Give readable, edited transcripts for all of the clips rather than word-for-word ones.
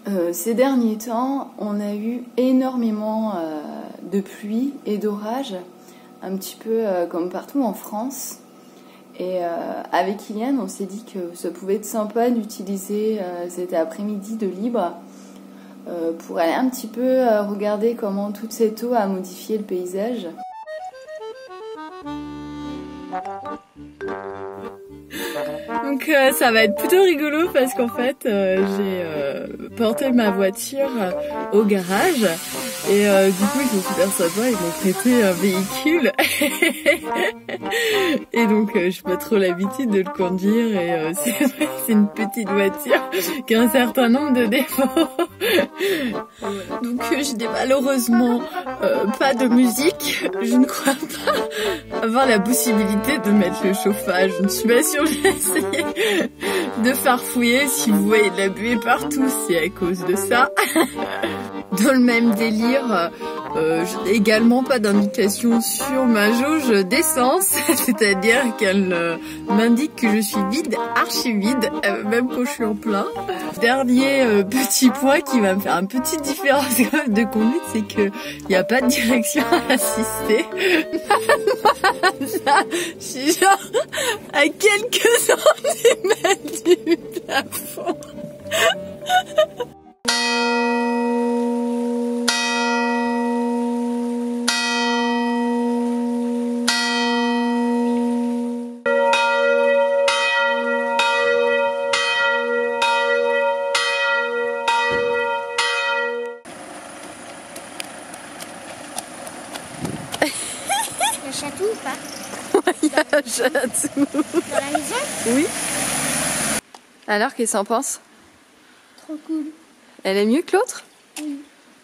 Ces derniers temps, on a eu énormément de pluie et d'orage, un petit peu comme partout en France. Et avec Kylian, on s'est dit que ça pouvait être sympa d'utiliser cet après-midi de libre pour aller un petit peu regarder comment toute cette eau a modifié le paysage. Donc ça va être plutôt rigolo parce qu'en fait j'ai porté ma voiture au garage et du coup ils sont super sympas, ils m'ont prêté un véhicule et donc j'ai pas trop l'habitude de le conduire et c'est une petite voiture qui a un certain nombre de défauts. Donc je n'ai malheureusement pas de musique, je ne crois pas avoir la possibilité de mettre le chauffage, je ne suis pas sûre que j'ai essayé de farfouiller. Si vous voyez de la buée partout, c'est à cause de ça. Dans le même délire, je n'ai également pas d'indication sur ma jauge d'essence, c'est-à-dire qu'elle m'indique que je suis vide, archi vide, même quand je suis en plein. Dernier petit point qui va me faire une petite différence de conduite, c'est qu'il n'y a pas de direction assistée. Là, je suis genre à quelques centimètres du plafond. Il y a un château ou pas? Il y a un château. Dans la maison? Oui. Alors, qu'est-ce que t'en penses? Trop cool. Elle est mieux que l'autre? Oui.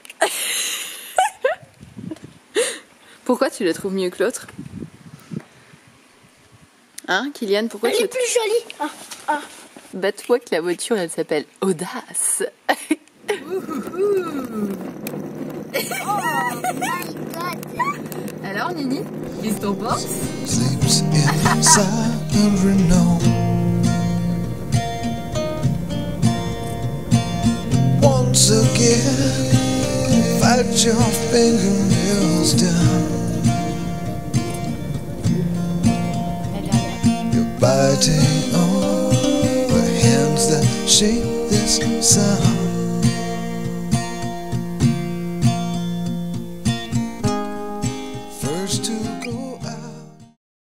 Pourquoi tu la trouves mieux que l'autre? Hein, Kylian, pourquoi Elle tu est plus jolie. Ah. Bah, tu vois que la voiture, elle s'appelle Audace. Oh my god. Alors, Nini, qu'est-ce que t'en penses? Sleeps inside Reno. Once again, fight your fingernails down. You're biting on the hands that shape this sound. First to go out.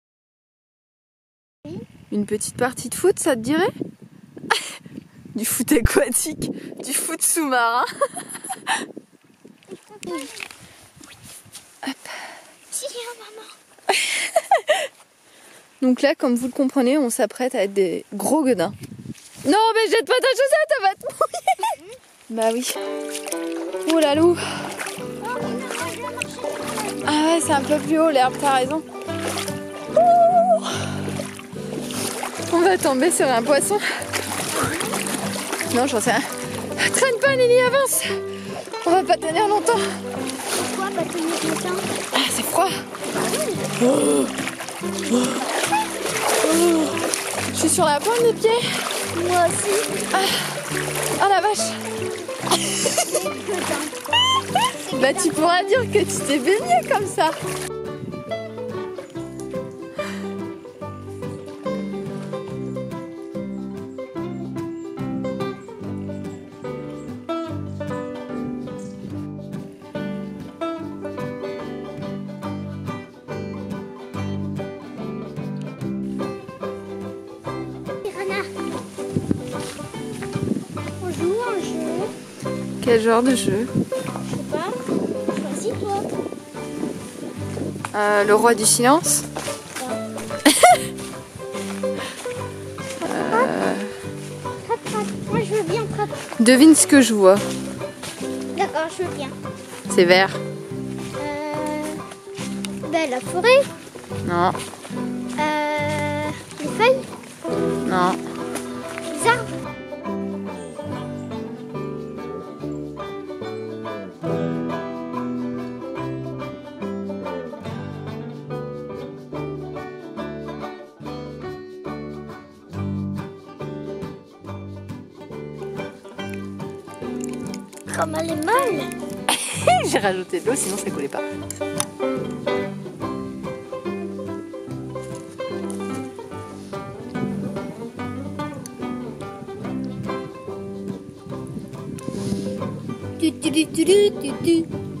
Une petite partie de foot, ça te dirait? Du foot aquatique, du foot sous-marin. Hop. Si, maman. Donc là, comme vous le comprenez, on s'apprête à être des gros gueudins. Non, mais jette pas ta chaussette, elle va te mouiller. Bah oui. Oh là loup. Ah ouais, c'est un peu plus haut l'herbe, t'as raison. Ouh. On va tomber sur un poisson. Non, j'en sais rien. Traîne pas, Nini, avance. On va pas tenir longtemps. Pourquoi pas tenir longtemps? Ah, c'est froid. Oh. Oh. Oh. Je suis sur la pointe des pieds. Moi aussi. Ah la vache. Bah tu pourras dire que tu t'es baigné comme ça. On joue un jeu. Quel genre de jeu? Je sais pas. Choisis-toi. Le roi du silence? Moi je veux bien trappe. Devine ce que je vois. D'accord, je veux bien. C'est vert. Ben, la forêt. Non. Les feuilles. Non. Les arbres. comme elle est molle. J'ai rajouté de l'eau, sinon ça coulait pas. Tu.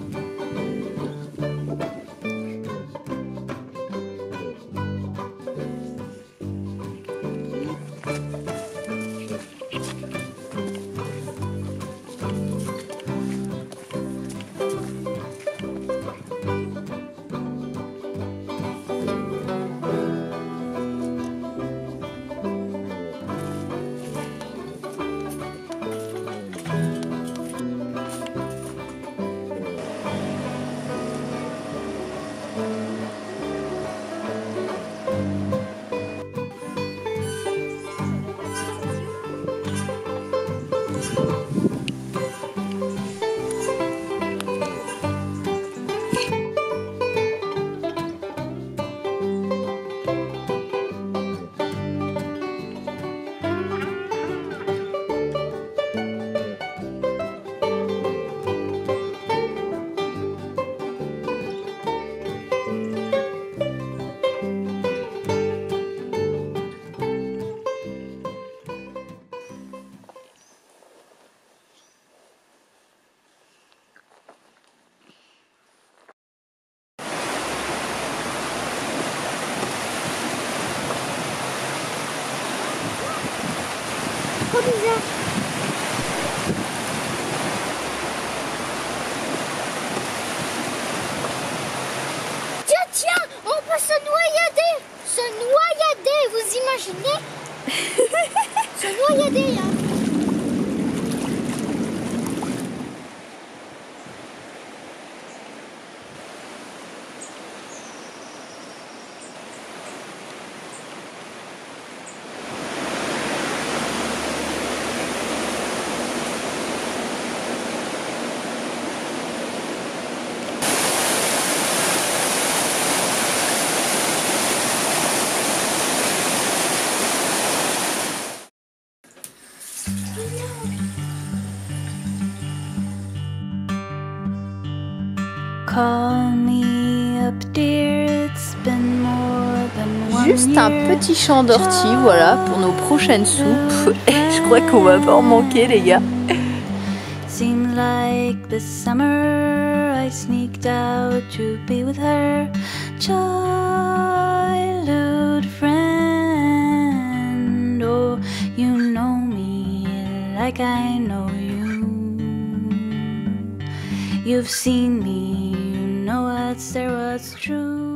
Trop bizarre. Tiens, on peut se noyader. Se noyader, vous imaginez? Se noyader, hein. Juste un petit champ d'ortie, voilà, pour nos prochaines soupes. Je crois qu'on va pas en manquer, les gars. Seemed like this summer I sneaked out to be with her childhood friend. Oh, you know me like I know you. You've seen me, you know what's there, what's true.